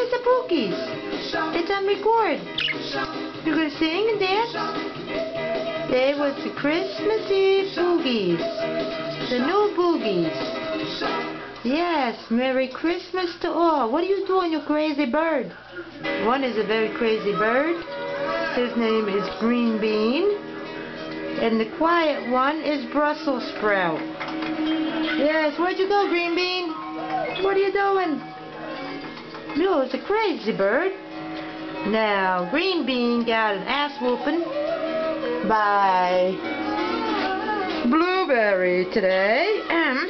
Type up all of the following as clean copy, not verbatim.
is the Boogies. It's on record. You're going to sing and dance? It was the Christmas Eve Boogies. The new Boogies. Yes, Merry Christmas to all. What are you doing, you crazy bird? One is a very crazy bird. His name is Green Bean. And the quiet one is Brussels Sprout. Yes, where'd you go, Green Bean? What are you doing? No, it's a crazy bird. Now, Green Bean got an ass whooping by Blueberry today.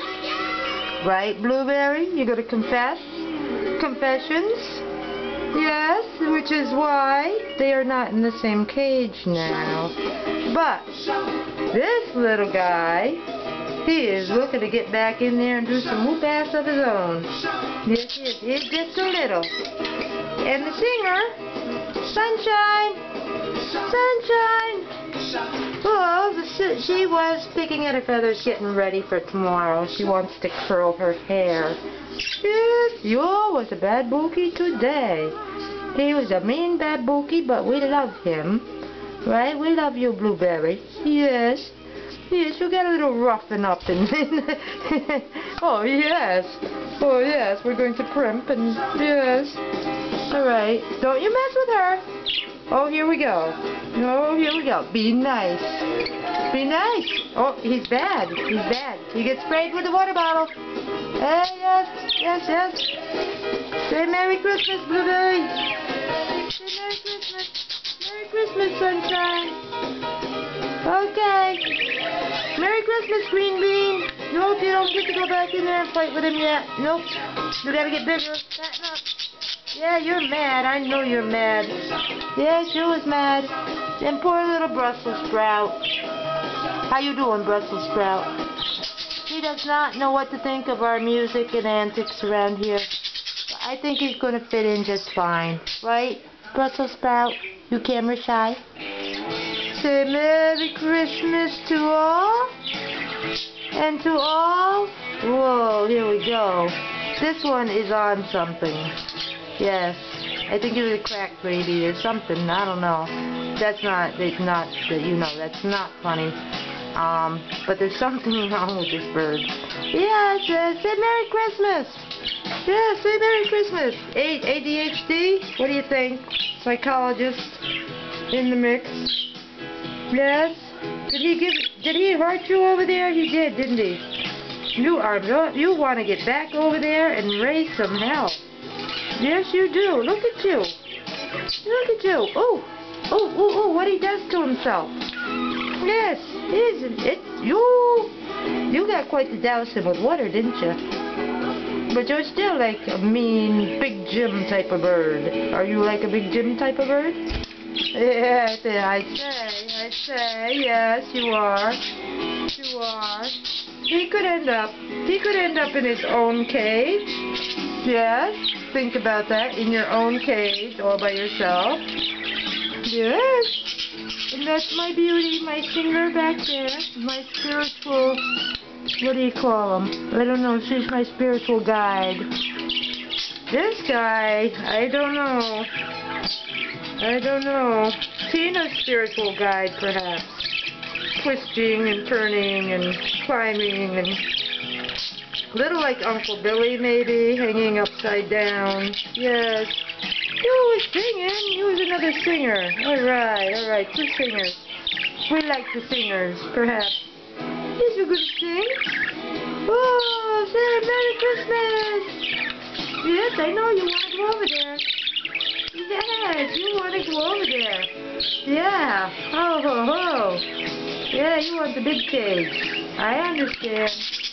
Right, Blueberry? You gonna confess? Confessions? Yes, which is why they are not in the same cage now. But this little guy, he is looking to get back in there and do some whoop ass of his own. Yes, he is. He's just a little. And the singer, Sunshine, Sunshine. Well, she was picking at her feathers, getting ready for tomorrow. She wants to curl her hair. Yes, you was a bad bookie today. He was a mean bad bookie, but we love him. Right? We love you, Blueberry. Yes. Yes, you got a little roughen up and oh yes. Oh yes, we're going to primp and yes. Alright. Don't you mess with her. Oh, here we go. Oh, here we go. Be nice. Be nice. Oh, he's bad. He's bad. He gets sprayed with a water bottle. Hey, yes, yes, yes. Say Merry Christmas, Blueberry. Say Merry Christmas. Merry Christmas, Sunshine. Okay. Merry Christmas, Green Bean. Nope, you don't get to go back in there and fight with him yet. Nope. You gotta get bigger. Fatten up. Yeah, you're mad. I know you're mad. Yes, you was mad. And poor little Brussels Sprout. How you doing, Brussels Sprout? He does not know what to think of our music and antics around here. I think he's going to fit in just fine. Right, Brussels Sprout? You camera shy? Say Merry Christmas to all. And to all. Whoa, here we go. This one is on something. Yes, I think it was a crack baby or something. I don't know. That's not, it's not, you know, that's not funny. But there's something wrong with this bird. Yes, say Merry Christmas. Yes, say Merry Christmas. ADHD? What do you think? Psychologist in the mix. Yes. Did he hurt you over there? He did, didn't he? You want to get back over there and raise some hell. Yes, you do. Look at you. Look at you. Oh, oh, oh, oh, what he does to himself. Yes, you got quite to douse him with water, didn't you? But you're still like a mean, Big Jim type of bird. Are you like a Big Jim type of bird? Yes, I say, yes, you are. You are. He could end up in his own cage. Yes, think about that, in your own cage, all by yourself. Yes, and that's my beauty, my singer back there, my spiritual, what do you call him? I don't know, she's my spiritual guide. This guy, I don't know. Tina's spiritual guide, perhaps. Twisting and turning and climbing and little like Uncle Billy, maybe, hanging upside down. Yes. You was singing. You was another singer. All right, two singers. We like the singers, perhaps. Yes, you're going to sing? Oh, say Merry Christmas. Yes, I know you want to go over there. Yes, you want to go over there. Yeah. Ho, ho, ho. Yeah, you want the big cage. I understand.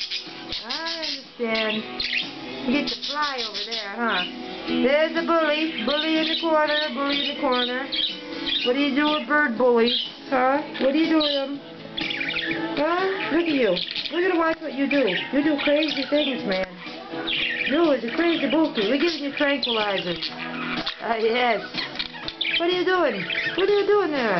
You get to fly over there, huh? There's a bully. Bully in the corner. Bully in the corner. What do you do with bird bullies? Huh? What do you do with them? Huh? Look at you. We're going to watch what you do. You do crazy things, man. You is a crazy bookie. We're giving you tranquilizers. Yes. What are you doing? What are you doing there?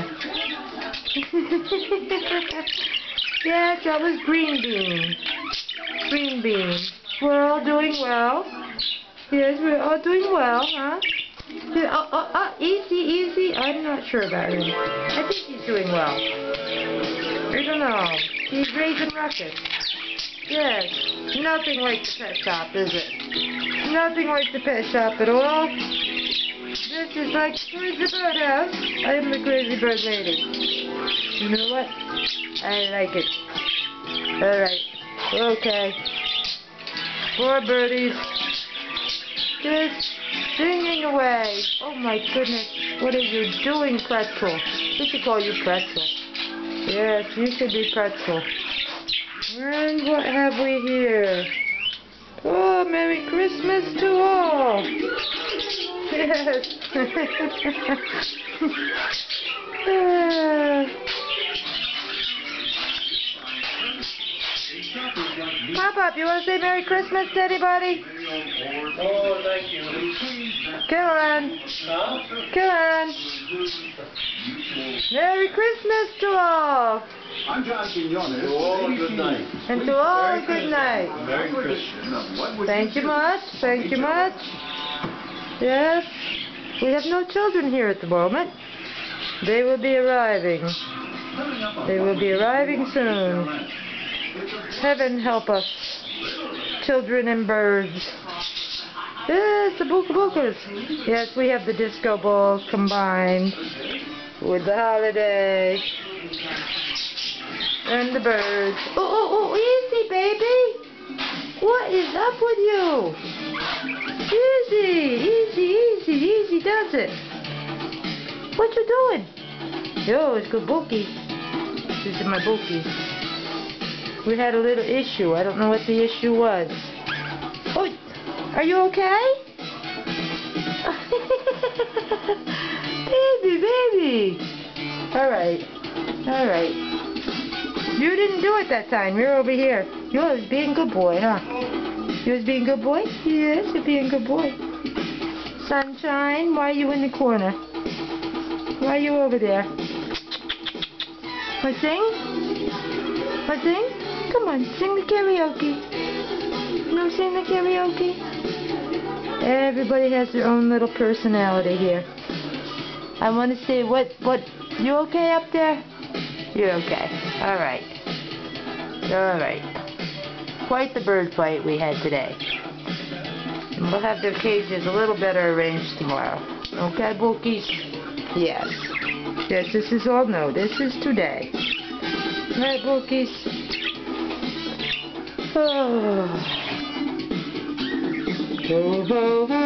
Yes, that was Green Bean. Green Bean. We're all doing well. Yes, we're all doing well, huh? Easy, easy. I'm not sure about him. I think he's doing well. I don't know. He's raising ruckus. Yes. Nothing like the pet shop, is it? Nothing like the pet shop at all. This is like Crazy Bird House. I am the Crazy Bird Lady. You know what? I like it. Alright. Okay. Poor birdies. Just singing away. Oh my goodness. What are you doing, Pretzel? We should call you Pretzel. Yes, you should be Pretzel. And what have we here? Oh, Merry Christmas to all. Yes. Pop-Up, you want to say Merry Christmas to anybody? Oh, thank you. Come on. Huh? Come on. Merry Christmas to all. I'm John Quinones. To all a good night. And to all, good night. Merry Christmas. Thank you much. Thank you much. Yes. We have no children here at the moment. They will be arriving. They will be arriving soon. Heaven help us. Children and birds. Yes, the Booka Bookas. Yes, we have the disco balls combined with the holiday. And the birds. Oh, easy, baby. What is up with you? Easy does it. What you doing? Yo, it's good Bookie. This is my Bookie. We had a little issue. I don't know what the issue was. Oh, are you okay? baby. All right. You didn't do it that time. You're over here. You was being good boy, huh? You was being good boy? Yes, you're being good boy. Sunshine, why are you in the corner? Why are you over there? Want to sing? Want to sing? Come on, sing the karaoke. You know, sing the karaoke? Everybody has their own little personality here. I want to say, what, you okay up there? You're okay. Alright. Quite the bird fight we had today. And we'll have their cages a little better arranged tomorrow. Okay, Bookies? Yes. Yes, this is all new. This is today. Alright, Bookies? Oh. Ho, ho, ho.